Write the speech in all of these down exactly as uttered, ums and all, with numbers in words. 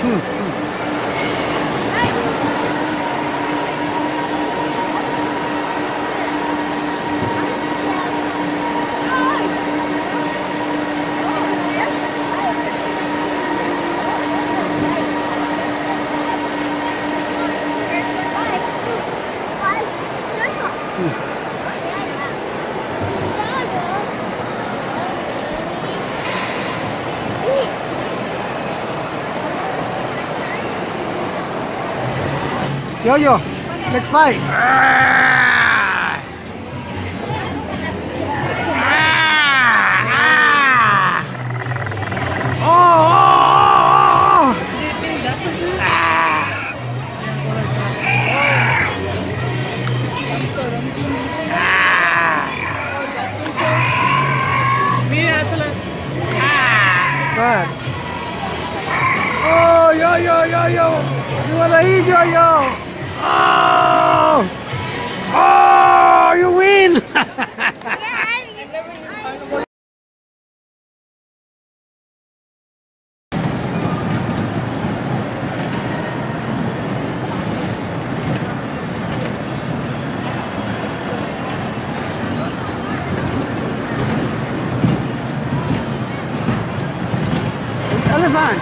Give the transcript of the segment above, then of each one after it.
Yo-yo, next fight. Oh, oh, oh. Good. Oh, yo, yo, yo, yo. You wanna eat yo-yo? Oh! Oh, you win! Elephant!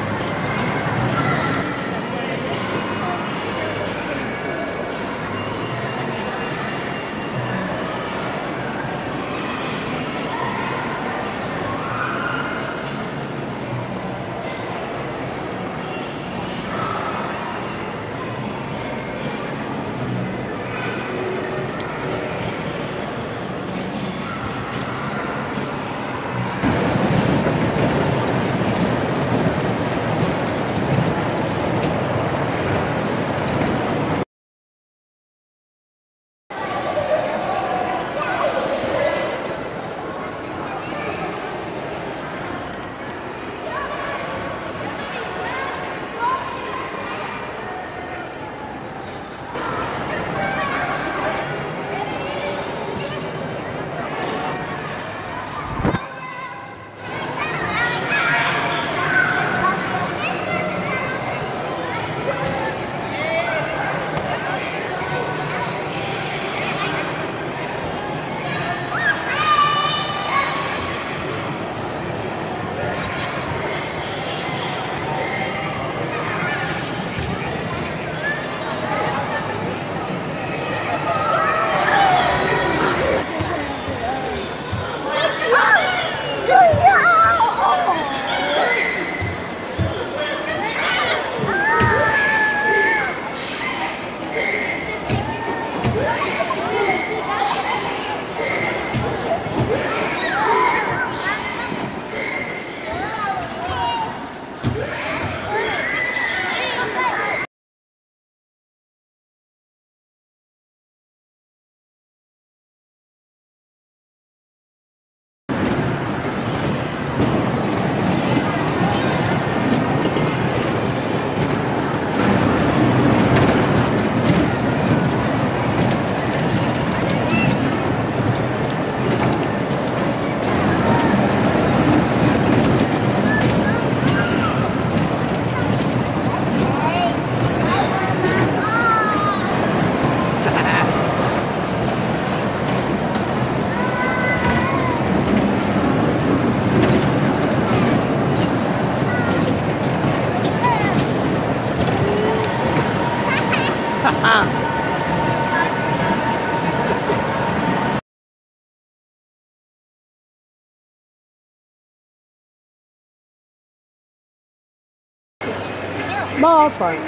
No, fine.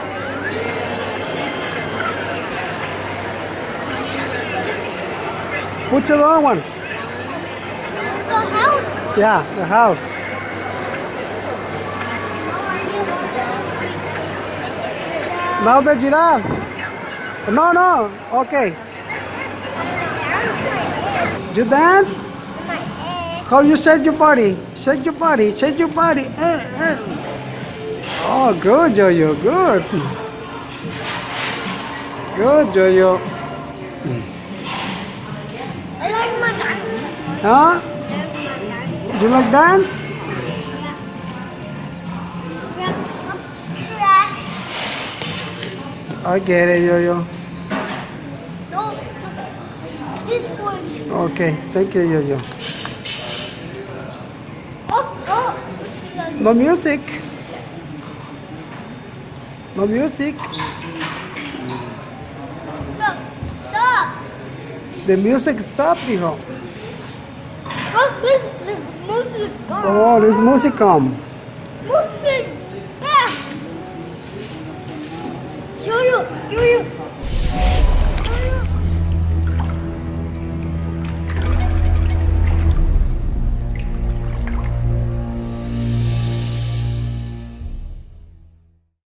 What's the other one? The house. Yeah, the house. Now the giraffe. No, no. Okay. You dance? How you shake your body? Shake your body. Shake your body. Eh, eh. Oh, good, Yo-Yo. Good. Good, Yo-Yo. I like my dance. Huh? Do you like dance? I get it, Yo-Yo. No, this one. Okay, thank you, Yo-Yo. Oh, oh. No music. No music. Stop, stop. The music stop, hijo. Oh, this, this music. Oh, this music come. Music. Yeah. Yo-yo, yo-yo.